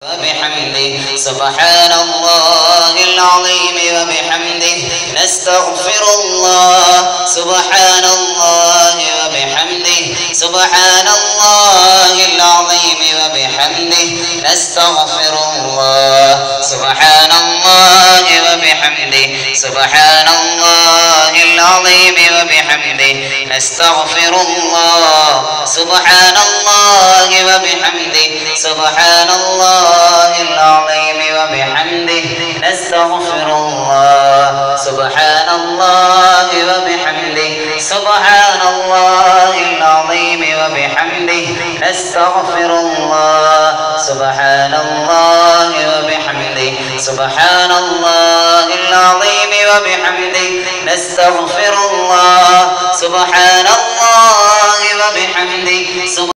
وبحمده سبحان الله العظيم وبحمده نستغفر الله سبحان الله وبحمده سبحان الله العظيم وبحمده نستغفر الله سبحان الله وبحمده سبحان الله العظيم وبحمده نستغفر الله سبحان الله وبحمده سبحان الله العظيم وبحمده نستغفر الله سبحان الله وبحمده سبحان الله العظيم وبحمده نستغفر الله سبحان الله وبحمده سبحان الله العظيم وبحمده نستغفر الله سبحان الله وبحمده